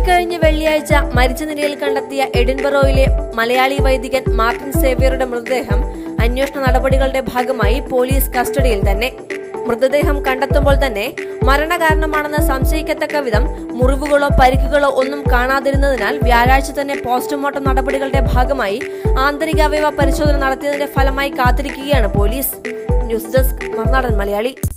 ഇക്കഴിഞ്ഞ വെള്ളിയാഴ്ച മരിച്ച നിലയിൽ കണ്ടെത്തിയ എഡിൻബറോയിലെ മലയാളി വൈദികൻ മാർട്ടിൻ സേവ്യറുടെ മൃതദേഹം അന്വേഷണ നടപടികളുടെ ഭാഗമായി പോലീസ് കസ്റ്റഡിയിൽ തന്നെ. മൃതദേഹം കണ്ടെത്തുമ്പോൾ തന്നെ മരണകാരണമാണെന്ന് സംശയിക്കത്തക്ക വിധം മുറിവുകളോ പരിക്കുകളോ ഒന്നും കാണാതിരുന്നതിനാൽ വ്യാഴാഴ്ച തന്നെ പോസ്റ്റ്മോർട്ടം നടപടികളുടെ ഭാഗമായി ആന്തരികാവയവ പരിശോധന നടത്തിയതിന്റെ ഫലമായി കാത്തിരിക്കുകയാണ് police. News desk Marunadan Malayali.